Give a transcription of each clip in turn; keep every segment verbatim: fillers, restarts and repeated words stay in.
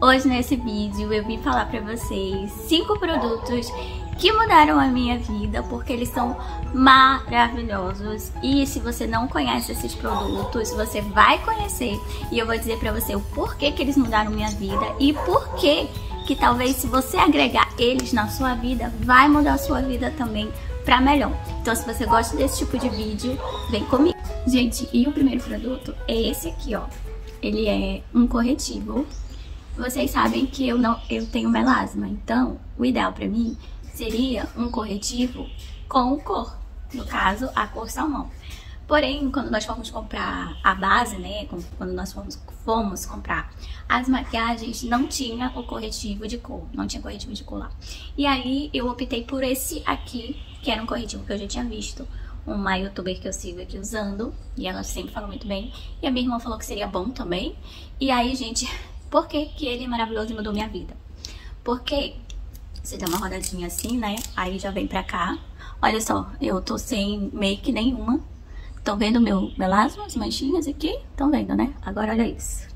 Hoje nesse vídeo eu vim falar pra vocês cinco produtos que mudaram a minha vida, porque eles são maravilhosos. E se você não conhece esses produtos, você vai conhecer. E eu vou dizer pra você o porquê que eles mudaram minha vida e porquê que talvez se você agregar eles na sua vida, vai mudar a sua vida também pra melhor. Então se você gosta desse tipo de vídeo, vem comigo. Gente, e o primeiro produto é esse aqui, ó. Ele é um corretivo. Vocês sabem que eu, não, eu tenho melasma, então o ideal pra mim seria um corretivo com cor. No caso, a cor salmão. Porém, quando nós fomos comprar a base, né, quando nós fomos, fomos comprar as maquiagens, não tinha o corretivo de cor, não tinha corretivo de cor lá. E aí eu optei por esse aqui, que era um corretivo que eu já tinha visto uma youtuber que eu sigo aqui usando, e ela sempre falou muito bem, e a minha irmã falou que seria bom também. E aí, gente, por que que ele é maravilhoso e mudou minha vida? Porque você dá uma rodadinha assim, né, aí já vem pra cá. Olha só, eu tô sem make nenhuma. Estão vendo meu melasma, as manchinhas aqui? Estão vendo, né? Agora olha isso.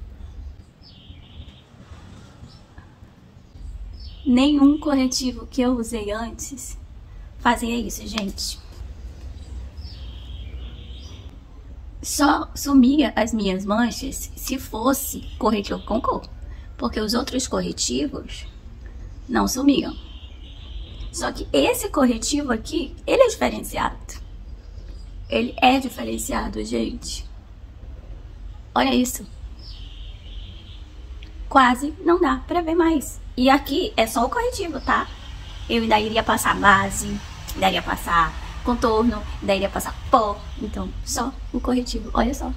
Nenhum corretivo que eu usei antes fazia isso, gente. Só sumia as minhas manchas se fosse corretivo com cor. Porque os outros corretivos não sumiam. Só que esse corretivo aqui, ele é diferenciado. Ele é diferenciado, gente. Olha isso. Quase não dá pra ver mais. E aqui é só o corretivo, tá? Eu ainda iria passar base, ainda iria passar contorno, ainda iria passar pó. Então, só o corretivo. Olha só.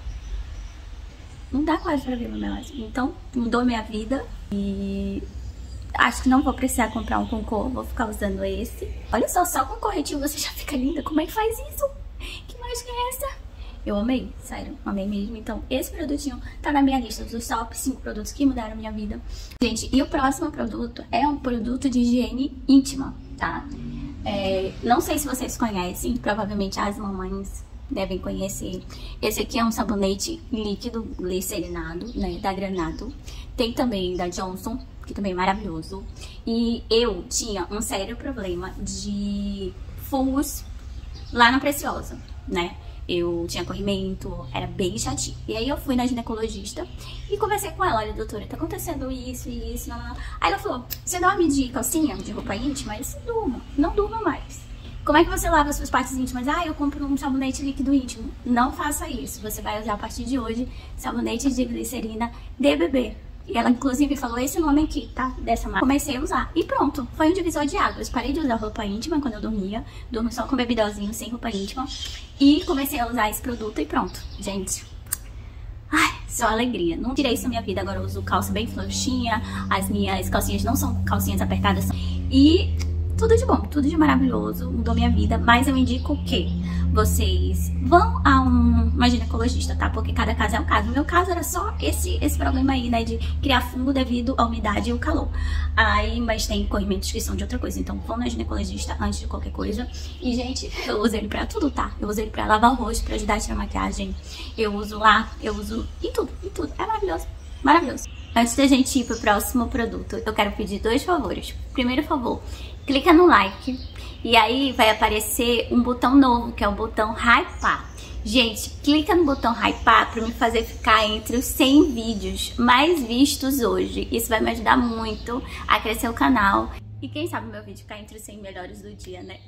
Não dá quase pra ver meu melasma. Então, mudou minha vida. E acho que não vou precisar comprar um com cor. Vou ficar usando esse. Olha só, só com corretivo você já fica linda. Como é que faz isso? Que mágica é essa? Eu amei, sério, amei mesmo. Então, esse produtinho tá na minha lista dos top cinco produtos que mudaram a minha vida. Gente, e o próximo produto é um produto de higiene íntima, tá? É, não sei se vocês conhecem, provavelmente as mamães devem conhecer. Esse aqui é um sabonete líquido glicerinado, né, da Granado. Tem também da Johnson, que também é maravilhoso. E eu tinha um sério problema de fungos lá na Preciosa, né? Eu tinha corrimento, era bem chatinho. E aí eu fui na ginecologista e conversei com ela. Olha, doutora, tá acontecendo isso e isso, não, não. Aí ela falou, você dorme de calcinha, de roupa íntima? Eu disse, durma, não durma mais. Como é que você lava as suas partes íntimas? Ah, eu compro um sabonete líquido íntimo. Não faça isso, você vai usar a partir de hoje sabonete de glicerina de bebê. E ela, inclusive, falou esse nome aqui, tá? Dessa marca. Comecei a usar. E pronto. Foi um divisor de águas. Parei de usar roupa íntima quando eu dormia. Durmo só com bebidolzinho, sem roupa íntima. E comecei a usar esse produto e pronto. Gente. Ai, só alegria. Não tirei isso da minha vida. Agora eu uso calça bem frouxinha. As minhas calcinhas não são calcinhas apertadas. E tudo de bom. Tudo de maravilhoso. Mudou minha vida. Mas eu indico o quê? Vocês vão a um, uma ginecologista, tá? Porque cada caso é um caso. No meu caso era só esse, esse problema aí, né? De criar fungo devido à umidade e o calor. Aí, mas tem corrimentos que são de outra coisa. Então, vão na ginecologista antes de qualquer coisa. E, gente, eu uso ele pra tudo, tá? Eu uso ele pra lavar o rosto, pra ajudar a tirar a maquiagem. Eu uso lá, eu uso em tudo, em tudo. É maravilhoso, maravilhoso. Antes da gente ir pro próximo produto, eu quero pedir dois favores. Primeiro favor, clica no like. E aí vai aparecer um botão novo, que é o botão hypar. Gente, clica no botão hypar para me fazer ficar entre os cem vídeos mais vistos hoje. Isso vai me ajudar muito a crescer o canal. E quem sabe meu vídeo ficar entre os cem melhores do dia, né?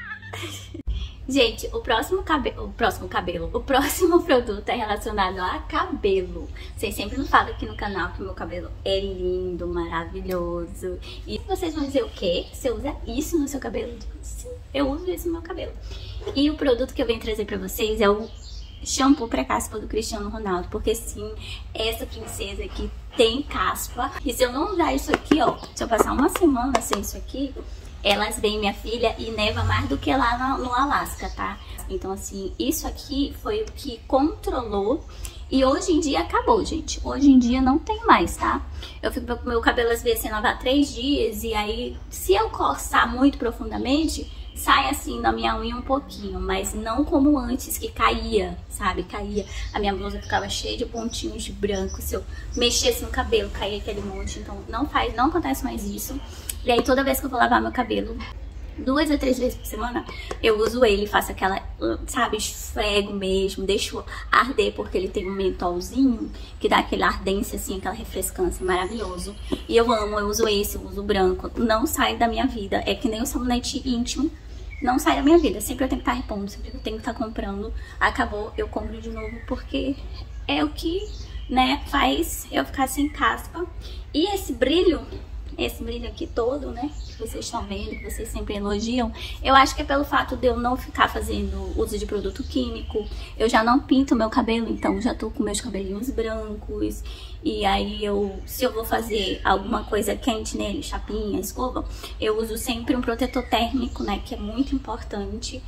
Gente, o próximo cabelo, o próximo cabelo, o próximo produto é relacionado a cabelo. Vocês sempre me falam aqui no canal que o meu cabelo é lindo, maravilhoso. E vocês vão dizer o quê? Você usa isso no seu cabelo? Sim, eu uso isso no meu cabelo. E o produto que eu venho trazer pra vocês é o shampoo pra caspa do Cristiano Ronaldo. Porque sim, essa princesa aqui tem caspa. E se eu não usar isso aqui, ó, se eu passar uma semana sem isso aqui, elas vêm, minha filha, e neva mais do que lá no, no Alasca, tá? Então, assim, isso aqui foi o que controlou. E hoje em dia acabou, gente. Hoje em dia não tem mais, tá? Eu fico com meu cabelo, às vezes, sem lavar três dias. E aí, se eu coçar muito profundamente, sai assim na minha unha um pouquinho, mas não como antes, que caía, sabe? Caía. A minha blusa ficava cheia de pontinhos de branco. Se eu mexesse no cabelo, caía aquele monte. Então não faz, não acontece mais isso. E aí toda vez que eu vou lavar meu cabelo, duas a três vezes por semana, eu uso ele, faço aquela, sabe, esfrego mesmo, deixo arder, porque ele tem um mentolzinho que dá aquela ardência, assim, aquela refrescância, maravilhoso. E eu amo, eu uso esse, eu uso o branco, não sai da minha vida, é que nem o sabonete íntimo, não sai da minha vida, sempre eu tenho que estar repondo, sempre eu tenho que estar comprando, acabou, eu compro de novo, porque é o que, né, faz eu ficar sem caspa. E esse brilho, esse brilho aqui todo, né, que vocês estão vendo, que vocês sempre elogiam, eu acho que é pelo fato de eu não ficar fazendo uso de produto químico. Eu já não pinto meu cabelo, então já tô com meus cabelinhos brancos. E aí eu, se eu vou fazer alguma coisa quente nele, chapinha, escova, eu uso sempre um protetor térmico, né, que é muito importante.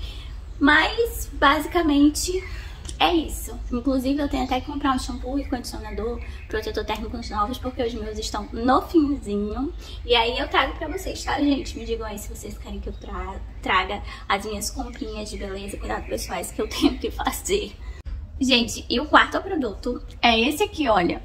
Mas, basicamente, é isso. Inclusive, eu tenho até que comprar um shampoo e condicionador, protetor térmico novos, porque os meus estão no finzinho. E aí eu trago pra vocês, tá, gente? Me digam aí se vocês querem que eu tra traga as minhas comprinhas de beleza e cuidados pessoais que eu tenho que fazer. Gente, e o quarto produto é esse aqui, olha.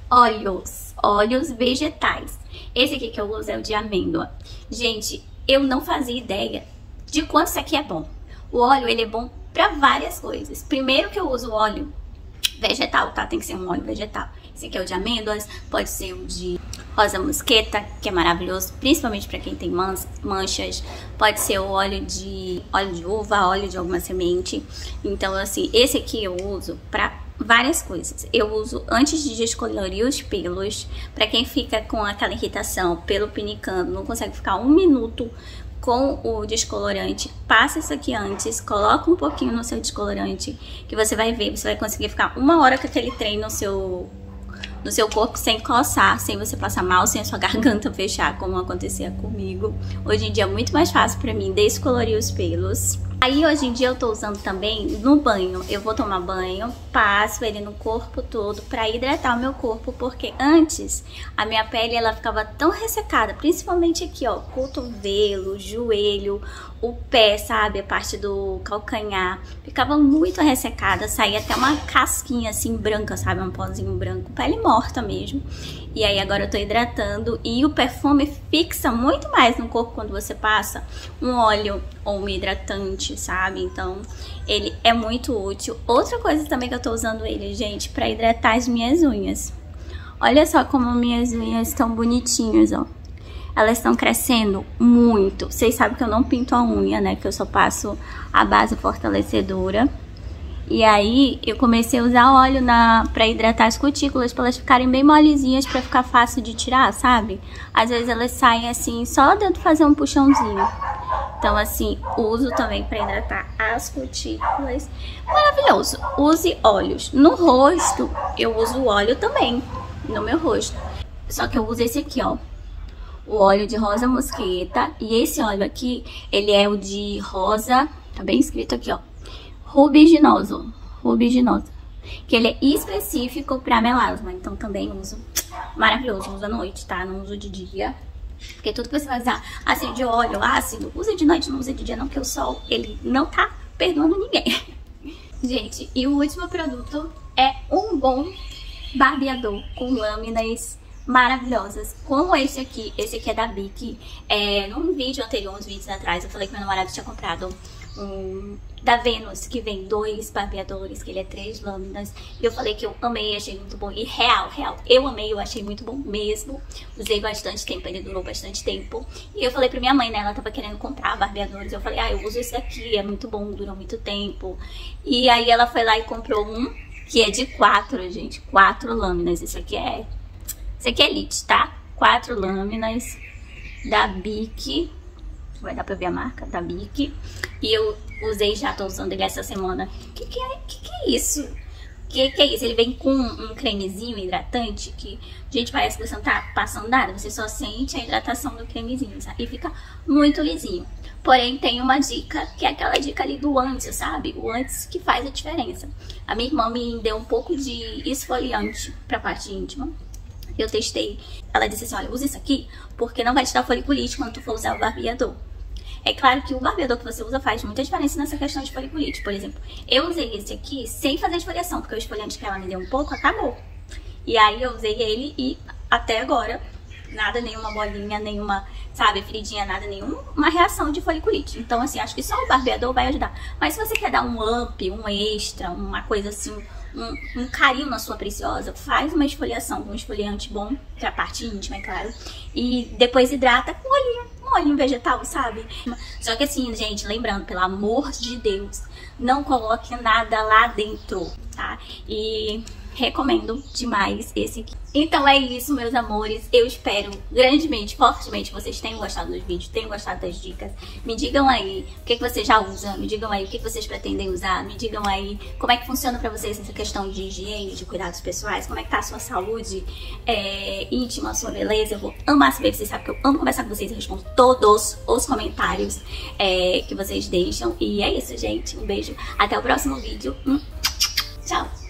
Óleos. Óleos vegetais. Esse aqui que eu uso é o de amêndoa. Gente, eu não fazia ideia de quanto isso aqui é bom. O óleo, ele é bom para várias coisas. Primeiro que eu uso óleo vegetal, tá? Tem que ser um óleo vegetal. Esse aqui é o de amêndoas, pode ser o de rosa mosqueta, que é maravilhoso, principalmente para quem tem manchas. Pode ser o óleo de óleo de uva, óleo de alguma semente. Então, assim, esse aqui eu uso para várias coisas. Eu uso antes de descolorir os pelos, para quem fica com aquela irritação, pelo pinicando, não consegue ficar um minuto com o descolorante, passa isso aqui antes, coloca um pouquinho no seu descolorante, que você vai ver, você vai conseguir ficar uma hora com aquele trem no seu, no seu corpo sem coçar, sem você passar mal, sem a sua garganta fechar, como acontecia comigo. Hoje em dia é muito mais fácil pra mim descolorir os pelos. Aí hoje em dia eu tô usando também no banho. Eu vou tomar banho, passo ele no corpo todo pra hidratar o meu corpo, porque antes a minha pele ela ficava tão ressecada, principalmente aqui, ó, cotovelo, joelho, o pé, sabe, a parte do calcanhar, ficava muito ressecada, saía até uma casquinha assim branca, sabe, um pozinho branco, pele morta mesmo. E aí agora eu tô hidratando e o perfume fixa muito mais no corpo quando você passa um óleo ou um hidratante, sabe? Então ele é muito útil. Outra coisa também que eu tô usando ele, gente, pra hidratar as minhas unhas. Olha só como minhas unhas estão bonitinhas, ó. Elas estão crescendo muito. Vocês sabem que eu não pinto a unha, né? Que eu só passo a base fortalecedora. E aí eu comecei a usar óleo na, pra hidratar as cutículas, pra elas ficarem bem molezinhas, pra ficar fácil de tirar, sabe? Às vezes elas saem assim, só dentro de fazer um puxãozinho. Então assim, uso também pra hidratar as cutículas. Maravilhoso! Use óleos. No rosto, eu uso óleo também, no meu rosto. Só que eu uso esse aqui, ó. O óleo de rosa mosqueta. E esse óleo aqui, ele é o de rosa, tá bem escrito aqui, ó. Rubiginoso, rubiginoso, que ele é específico para melasma, então também uso, maravilhoso, uso à noite, tá? Não uso de dia, porque tudo que você vai usar, assim, de óleo, ácido, usa de noite, não usa de dia não, porque o sol, ele não tá perdoando ninguém. Gente, e o último produto é um bom barbeador com lâminas maravilhosas, como esse aqui. Esse aqui é da Bic. É, num vídeo anterior, uns vídeos atrás, eu falei que meu namorado tinha comprado um da Vênus, que vem dois barbeadores, que ele é três lâminas. E eu falei que eu amei, achei muito bom. E real, real, eu amei, eu achei muito bom mesmo. Usei bastante tempo, ele durou bastante tempo. E eu falei pra minha mãe, né, ela tava querendo comprar barbeadores. Eu falei, ah, eu uso esse aqui, é muito bom, dura muito tempo. E aí ela foi lá e comprou um, que é de quatro, gente, quatro lâminas. Esse aqui é, esse aqui é elite, tá? Quatro lâminas da Bic. Vai dar pra ver a marca da Bic. E eu usei já, tô usando ele essa semana. Que que é, que que é isso? Que que é isso? Ele vem com um cremezinho hidratante que, gente, parece que você não tá passando nada. Você só sente a hidratação do cremezinho, sabe? E fica muito lisinho. Porém, tem uma dica, que é aquela dica ali do antes, sabe? O antes que faz a diferença. A minha irmã me deu um pouco de esfoliante pra parte íntima. Eu testei. Ela disse assim, olha, usa isso aqui porque não vai te dar foliculite quando tu for usar o barbeador. É claro que o barbeador que você usa faz muita diferença nessa questão de foliculite. Por exemplo, eu usei esse aqui sem fazer esfoliação, porque o esfoliante que ela me deu um pouco acabou. E aí eu usei ele e até agora, nada, nenhuma bolinha, nenhuma, sabe, feridinha, nada, nenhuma reação de foliculite. Então, assim, acho que só o barbeador vai ajudar. Mas se você quer dar um up, um extra, uma coisa assim, um, um carinho na sua preciosa, faz uma esfoliação com um esfoliante bom, pra parte íntima, é claro. E depois hidrata com olhinho, um olhinho vegetal, sabe? Só que assim, gente, lembrando, pelo amor de Deus, não coloque nada lá dentro, tá? E recomendo demais esse aqui. Então é isso, meus amores. Eu espero grandemente, fortemente que vocês tenham gostado dos vídeos, tenham gostado das dicas. Me digam aí o que, que vocês já usam, me digam aí o que, que vocês pretendem usar, me digam aí como é que funciona pra vocês essa questão de higiene, de cuidados pessoais, como é que tá a sua saúde é, íntima, a sua beleza. Eu vou amar saber, vocês sabem que eu amo conversar com vocês, eu respondo todos os comentários é, que vocês deixam. E é isso, gente. Um beijo. Até o próximo vídeo. Hum. Tchau.